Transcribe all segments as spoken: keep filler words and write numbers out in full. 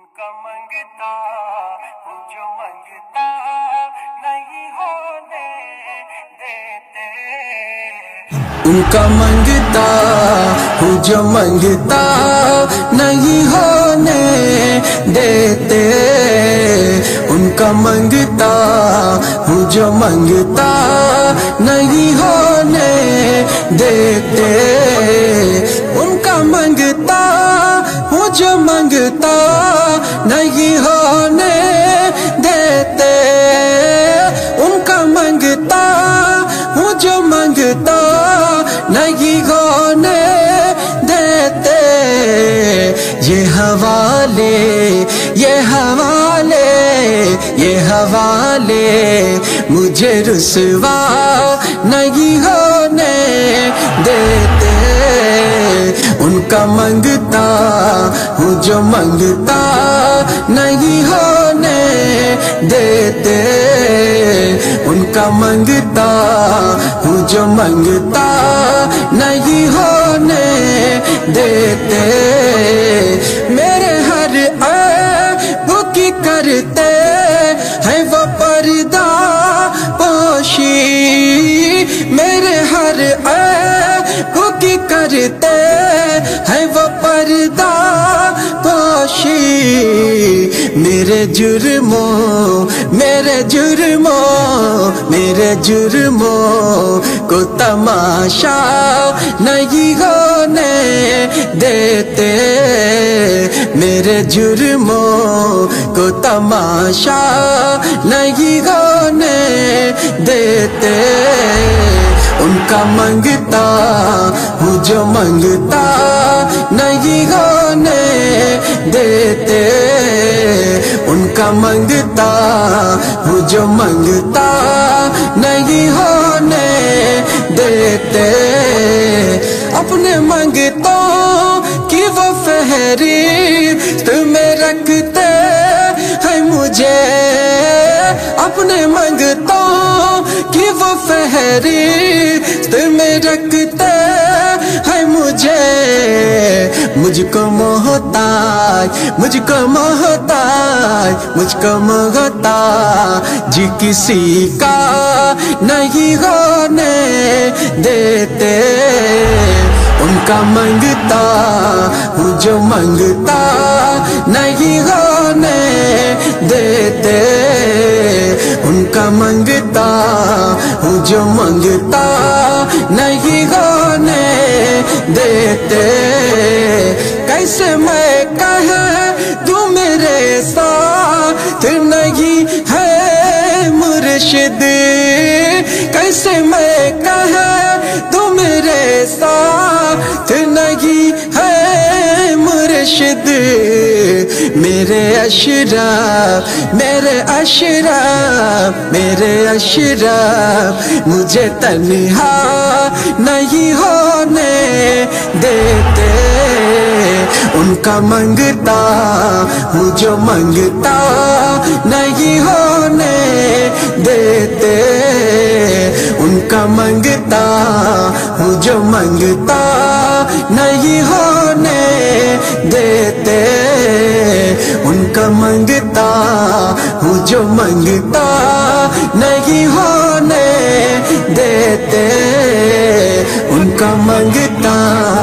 उनका मंगता हूँ जो मंगता नहीं होने देते। उनका मंगता हूँ जो मंगता नहीं होने देते। उनका मंगता हूँ जो मंगता नहीं होने देते। उनका मंगता हूँ जो मंगता नहीं होने देते। उनका मंगता हूँ जो मंगता नहीं होने देते। ये हवाले ये हवाले ये हवाले मुझे रुसवा नहीं होने देते। उनका मंगता हूँ जो मंगता नहीं होने देते। उनका मंगता हूँ जो मंगता नहीं होने देते। मेरे हर ऐब की करते हैं वो पर्दा पोशी। मेरे हर ऐब की करते हैं वो पर्दा पोशी। मेरे जुर्मों मेरे जुर्मों मेरे जुर्मों को तमाशा नहीं होने देते। मेरे जुर्मों को तमाशा नहीं होने देते। उनका मंगता हूँ जो मंगता नहीं होने देते। उनका मंगता हूँ जो मंगता नहीं होने देते। अपने मंगतों की वो फहरिस्त में रखते हैं मुझे। अपने मंगतों की वो फहरिस्त में रखते हैं मुझे। मुझको मोहताज मुझको मोहताज मुझको मोहताज जी किसी का नहीं होने देते। उनका मंगता हूँ जो मंगता नहीं होने देते। उनका मंगता हूँ जो मंगता नहीं होने देते। कैसे मैं कह तू मेरे साथ नहीं है मुर्शिद। कैसे मैं कह तू मेरे साथ नहीं है मुर्शिद। मेरे अशरफ मेरे अशरफ मेरे अशरफ मुझे तन्हा नहीं होने देते। उनका मंगता हूँ जो मंगता नहीं होने देते। उनका मंगता हूँ जो मंगता नहीं होने देते। उनका मंगता हूँ जो मंगता नहीं होने देते। उनका मंगता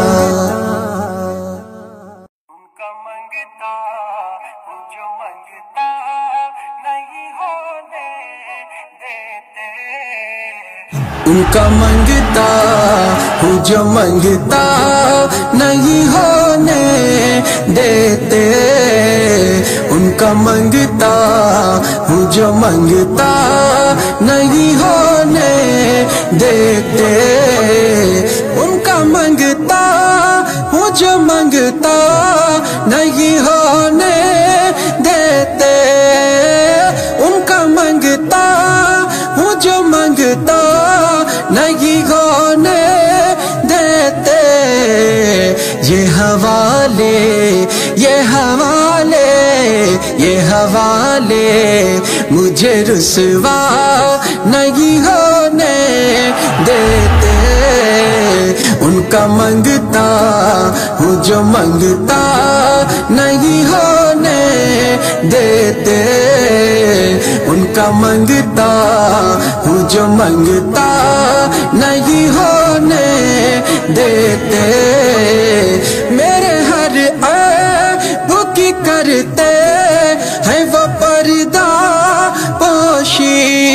उनका मंगता हूँ जो मंगता नहीं होने देते। उनका मंगता हूँ जो मंगता नहीं होने देते। उनका मंगता हूँ जो मंगता नहीं होने देते। उनका मंगता हूँ जो मंगता नहीं होने देते। उनका मंगता हूँ जो मंगता नहीं होने देते। ये हवाले ये हवाले ये हवाले मुझे रुसवा नहीं होने देते। उनका मंगता हूँ जो मंगता नहीं होने उनका मंगता हूँ जो मंगता नहीं होने देते, मेरे हर ऐब की करते हैं वो पर्दा पोशी,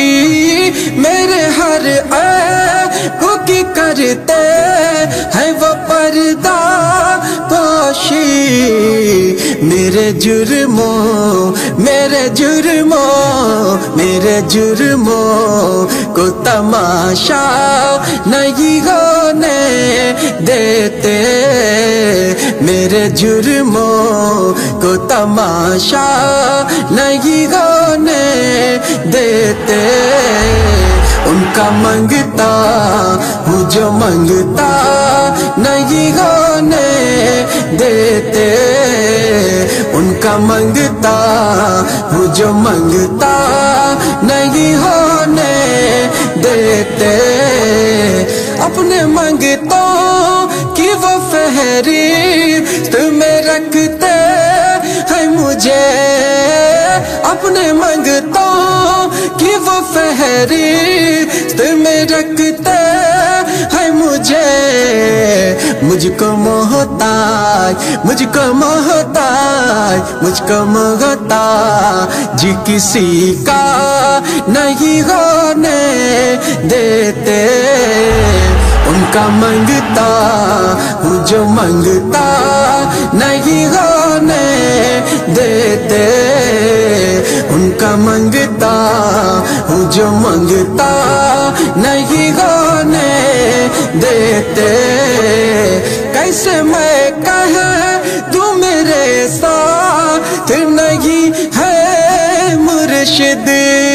मेरे हर ऐब की करते हैं वो पर्दा पोशी, मेरे जुर्मों मेरे जुर्मों मेरे जुर्मों को तमाशा नहीं होने देते, मेरे जुर्मों को तमाशा नहीं होने देते, उनका मंगता हूँ जो मंगता नहीं होने देते, उनका मंगता हूँ जो मंगता नहीं होने देते, अपने मंगतों की वो फहरिस्त में रखते हैं मुझे, अपने मंगतों की वो फहरिस्त में रखते हैं मुझे, मुझको मोहताज मुझको मोहताज मुझको मोहताज जी किसी का नहीं होने देते, उनका मंगता हूँ जो मंगता नहीं होने देते, उनका मंगता हूँ जो मंगता नहीं होने देते, कैसे मैं कह तू मेरे साथ नहीं है मुर्शिद,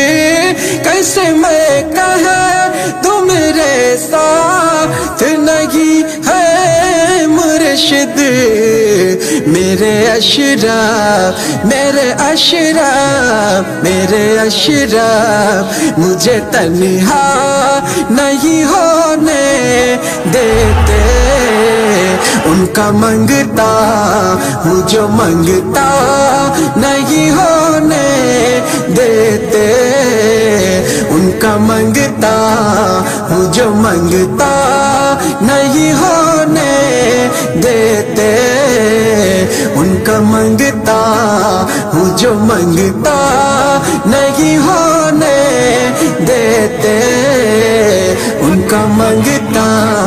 कैसे मैं कह तू मेरे साथ नहीं है मुर्शिद, मेरे अशरफ मेरे अशरफ मेरे अशरफ मुझे तन्हा नहीं होने देते, उनका मंगता हूँ जो मंगता नहीं होने देते, उनका मंगता हूँ जो मंगता नहीं होने देते, उनका मंगता हूँ जो मंगता नहीं होने देते, उनका मंगता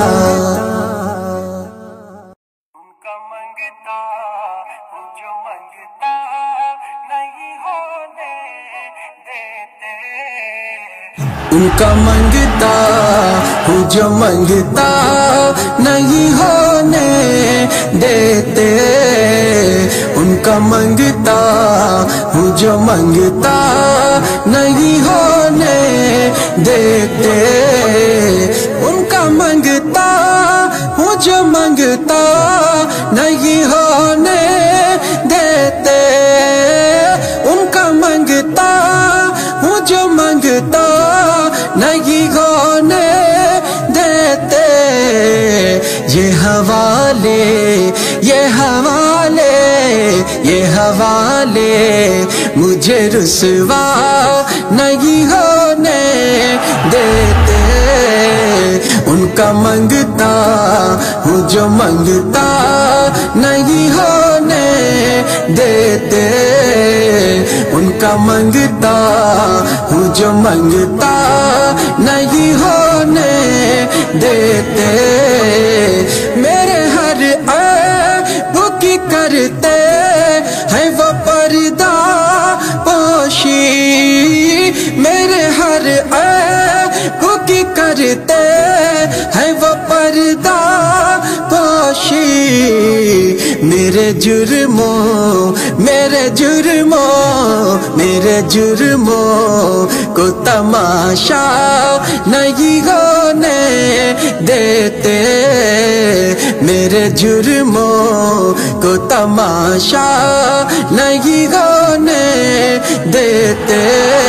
उनका मंगता हूँ जो मंगता नहीं होने देते, उनका मंगता हूँ जो मंगता नहीं होने देते, उनका मंगता हूँ जो मंगता नहीं होने देते, उनका मंगता हूँ जो मंगता नहीं होने देते, उनका मंगता हूँ जो मंगता नहीं होने देते, ये हवाले ये हवाले ये हवाले मुझे रुसवा नहीं होने देते, उनका मंगता हूँ जो मंगता नहीं होने देते, उनका मंगता हूँ जो मंगता नहीं होने देते, मेरे हर ऐब की करते हैं वो पर्दा पोशी, मेरे हर ऐब की करते हैं वो पर्दा पोशी, मेरे जुर्मों मेरे जुर्मों मेरे जुर्मों को तमाशा नहीं होने देते, मेरे जुर्मों को तमाशा नहीं होने देते,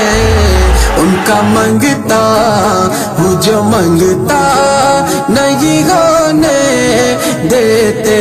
उनका मंगता हूँ जो मंगता नहीं होने देते,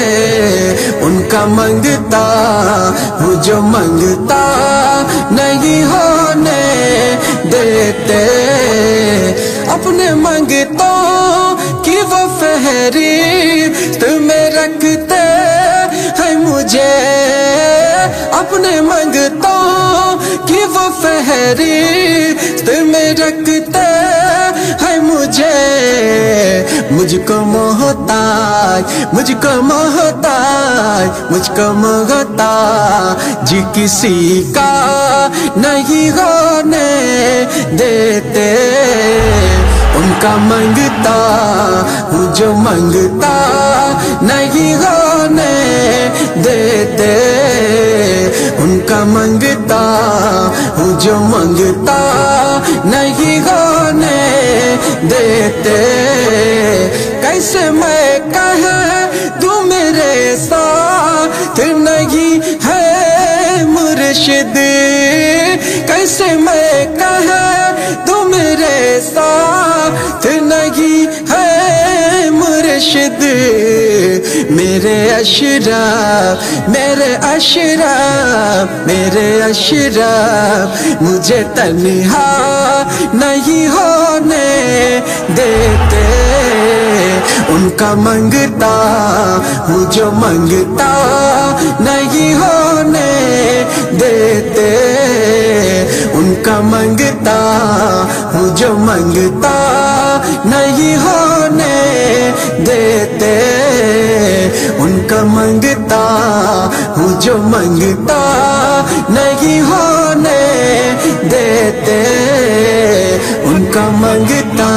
उनका मंगता हूँ जो मंगता नहीं होने देते, अपने मंगतों की वो फहरिस्त में रखते हैं मुझे, अपने मंगतों की वो फहरिस्त में रखते हैं मुझे, मुझको मोहताज, मुझको मोहताज, मुझको मोहताज जी किसी का नहीं होने देते, उनका मंगता हूँ जो मंगता नहीं होने देते, उनका मंगता हूँ जो मंगता नहीं होने देते, कैसे मैं कह दूँ मेरे साथ नहीं है मुर्शिद, कैसे मैं कह दूँ मेरे साथ नहीं है मुर्शिद, मेरे अशरफ, मेरे अशरफ, मेरे अशरफ मुझे तन्हा नहीं होने देते, उनका मंगता हूँ जो मंगता नहीं होने देते, उनका मंगता हूँ जो मंगता नहीं होने देते, उनका मंगता हूँ जो मंगता नहीं होने देते, उनका मंगता,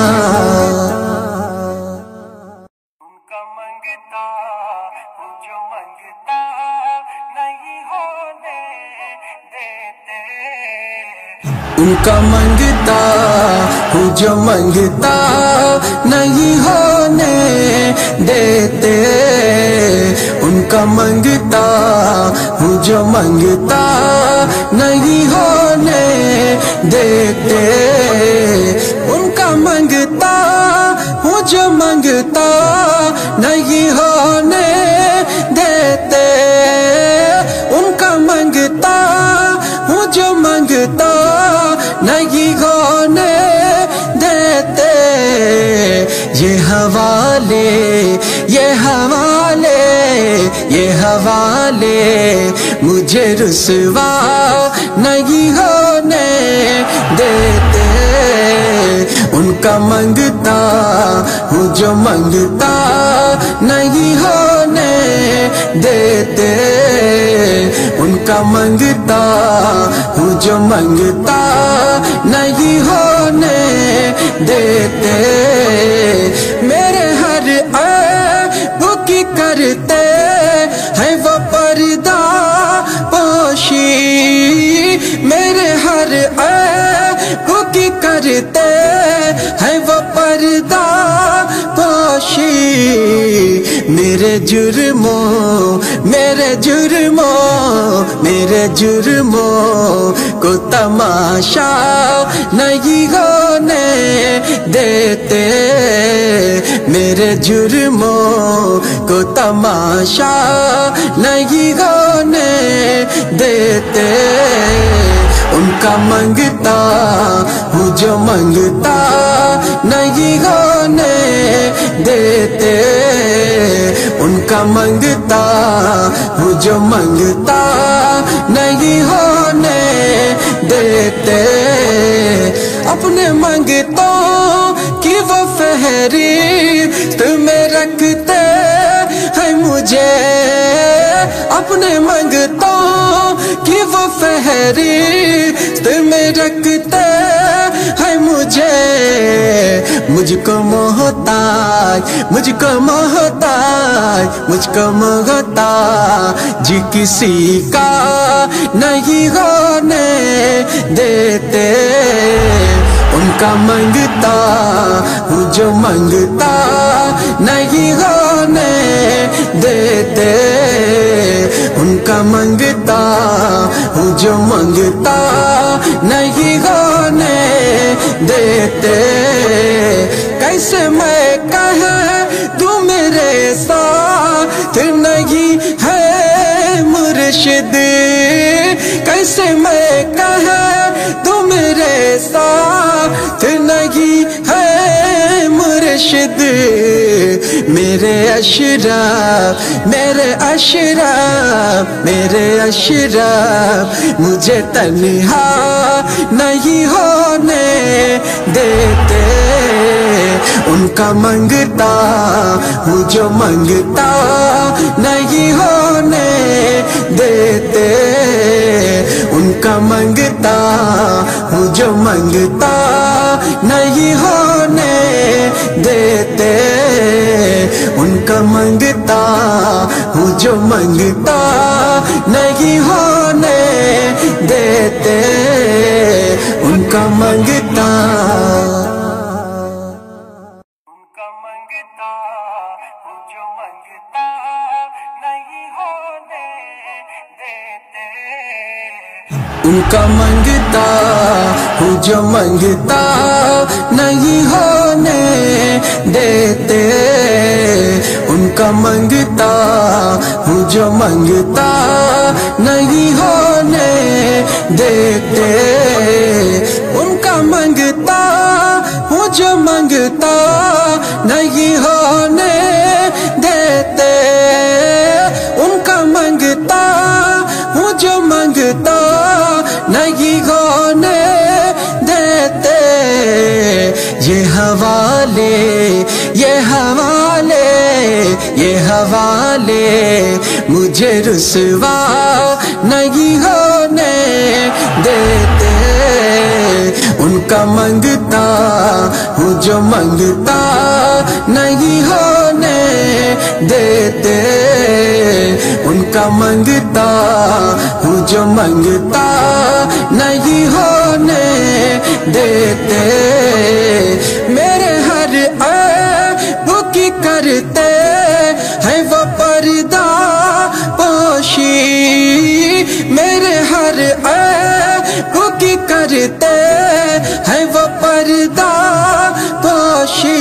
उनका मंगता हूँ जो मंगता नहीं होने देते, उनका मंगता हूँ जो मंगता नहीं होने देते, उनका मंगता हूँ जो मंगता नहीं होने देते, उनका मंगता हूँ जो मंगता नहीं होने देते, उनका मंगता हूँ जो मंगता नहीं होने देते, ये हवाले, ये हवाले, ये हवाले मुझे रुसवा नहीं होने देते, उनका मंगता हूँ जो मंगता नहीं होने देते, उनका मंगता हूँ जो मंगता नहीं होने देते, मेरे हर ऐब की करते हैं वो पर्दा पोशी, मेरे हर ऐब की करते हैं वो पर्दा पोशी, मेरे जुर्मों, मेरे जुर्मों, मेरे जुर्मों को तमाशा नहीं होने देते, मेरे जुर्मों को तमाशा नहीं होने देते, उनका मंगता हूँ जो मंगता नहीं होने देते, उनका मंगता हूँ जो मंगता नहीं होने देते, अपने मंगतों की वो फहरिस्त में रखते हैं मुझे, अपने मंगतों की वो फहरिस्त में रखते हैं मुझे, मुझको मोहताज, मुझको मोहताज, मुझको मोहताज जी किसी का नहीं होने देते, उनका मंगता हूँ जो मंगता नहीं होने देते, उनका मंगता हूँ जो मंगता नहीं होने देते, कैसे मैं कह दूँ मेरे साथ नहीं है मुर्शिद, कैसे मैं कह दूँ मेरे میرے ساتھ نہیں ہے مرشد، میرے اشرف میرے اشرف میرے اشرف مجھے تنہا نہیں ہونے دیتے، ان کا منگتا ہوں جو منگتا نہیں ہونے دیتے، ان کا منگتا ہوں جو منگتا نہیں ہونے دیتے، ان کا منگتا ہوں جو منگتا نہیں ہونے دیتے، ان کا منگتا ان کا منگتا ہوں جو منگتا نہیں ہونے دیتے، ان کا منگتا ہوں جو منگتا نہیں ہونے دیتے، ان کا منگتا ہوں جو منگتا نہیں ہونے دیتے، ان کا منگتا ہوں جو منگتا نہیں ہونے دیتے، ان کا منگتا ہوں جو منگتا نہیں ہونے دیتے، یہ حوالے یہ حوالے یہ حوالے مجھے رسوا نہیں ہونے دیتے، ان کا منگتا ہوں جو منگتا نہیں ہونے دیتے، ان کا منگتا ہوں جو منگتا نہیں ہونے دیتے، میرے ہر عیب کی کرتے ہیں وہ پردہ پوشی، میرے ہر عیب کی کرتے ہیں وہ پردہ پوشی،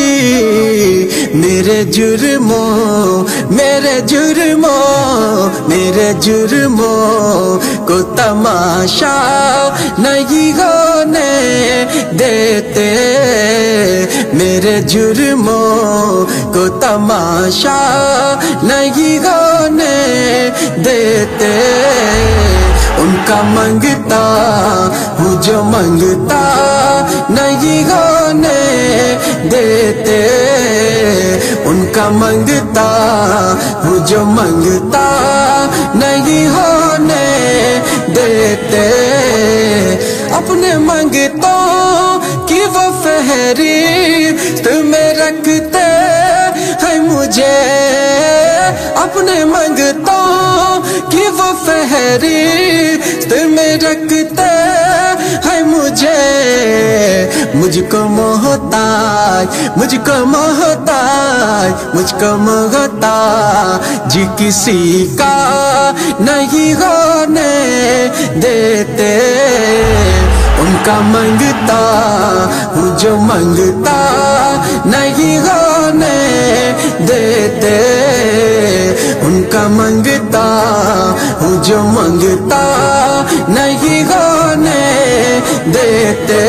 میرے جرموں میرے جرموں میرے جرموں کو تماشا نہیں ہونے دیتے، میرے جرموں کو تماشا نہیں ہونے دیتے، ان کا منگتا ہوں جو منگتا نہیں ہونے دیتے، ان کا منگتا ہوں جو منگتا نہیں ہونے دیتے، اپنے منگتوں کی وہ فہرست میں رکھتے ہیں مجھے، اپنے منگتوں کی وہ فہرست میں رکھتے ہیں مجھے، مجھ کو محتاج مجھ کو محتاج مجھ کو محتاج جی کسی کا نہیں ہونے دیتے، ان کا منگتا ہوں جو منگتا نہیں ہونے دیتے، ان کا منگتا ہوں جو منگتا نہیں ہونے دیتے،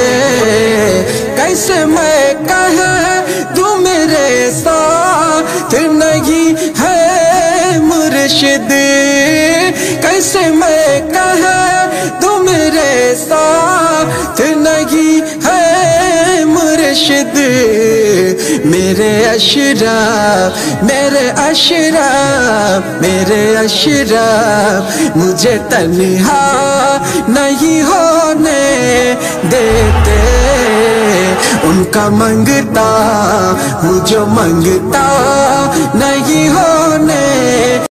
کیسے میں کہہ دوں میرے ساتھ نہیں ہے مرشد، کیسے میں کہہ دوں میرے ساتھ نہیں ہے مرشد، میرے اشرف میرے اشرف میرے اشرف مجھے تنہا نہیں ہونے دیتے، ان کا منگتا ہوں جو منگتا نہیں ہونے